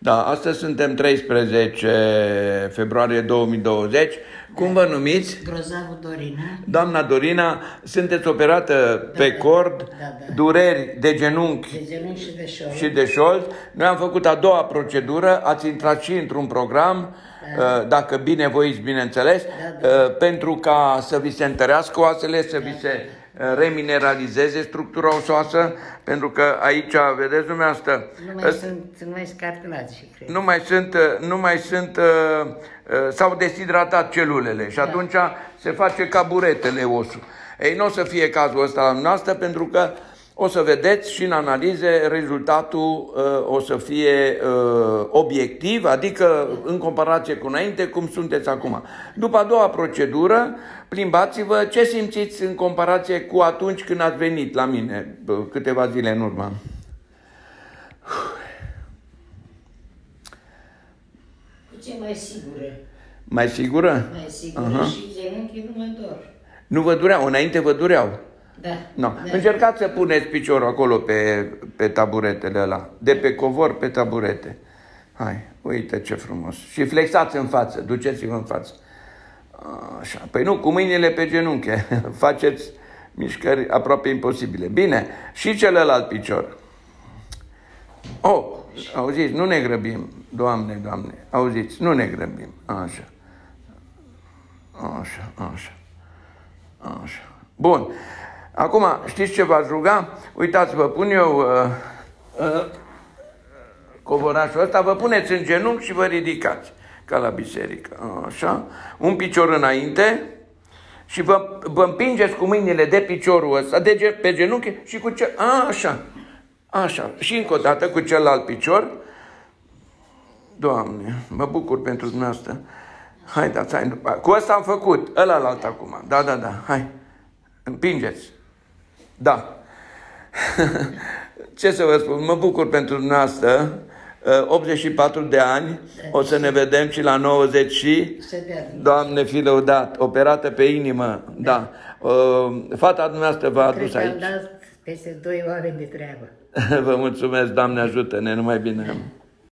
Da, astăzi suntem 13 februarie 2020. Cum vă numiți? Grozavu Dorina. Doamna Dorina, sunteți operată pe cord, dureri de genunchi, și de șold. Noi am făcut a doua procedură, ați intrat și într-un program, dacă binevoiți, bineînțeles, pentru ca să vi se întărească oasele, să vi se remineralizeze structura osoasă, pentru că aici, vedeți dumneavoastră, nu mai sunt cartilagi, cred. Nu mai sunt, s-au deshidratat celulele și atunci se face ca buretele osul. Ei, nu o să fie cazul ăsta la noastră, pentru că o să vedeți și în analize rezultatul o să fie obiectiv, adică în comparație cu înainte, cum sunteți acum. După a doua procedură, plimbați-vă, ce simțiți în comparație cu atunci când ați venit la mine, câteva zile în urmă? Puțin mai sigură. Mai sigură? Mai sigură și genunchii nu mă dor. Nu vă dureau? Înainte vă dureau? Da. No. Da. Încercați să puneți piciorul acolo pe taburetele ăla, de pe covor pe taburete. Hai, uite ce frumos. Și flexați în față, duceți-vă în față. Așa. Păi nu, cu mâinile pe genunchi. Faceți mișcări aproape imposibile. Bine, și celălalt picior. Oh, auziți, nu ne grăbim. Doamne, Doamne, auziți, nu ne grăbim. Așa. Așa, așa. Așa. Bun. Acum, știți ce v-aș ruga? Uitați, vă pun eu covorașul ăsta, vă puneți în genunchi și vă ridicați, ca la biserică. Așa. Un picior înainte și vă împingeți cu mâinile de piciorul ăsta, pe genunchi și cu ce... Așa. Așa. Și încă o dată cu celălalt picior. Doamne, mă bucur pentru dumneavoastră. Hai, dați, hai. Cu ăsta am făcut. Ălalt acum. Da, da, da. Hai. Împingeți. Da. Ce să vă spun? Mă bucur pentru dumneavoastră. 84 de ani. O să ne vedem și la 90 și... Doamne, fi lăudat. Operată pe inimă. Da. Fata dumneavoastră v-a adus aici. Cred că am dat peste 2 oameni de treabă. Vă mulțumesc, Doamne ajută-ne, numai bine.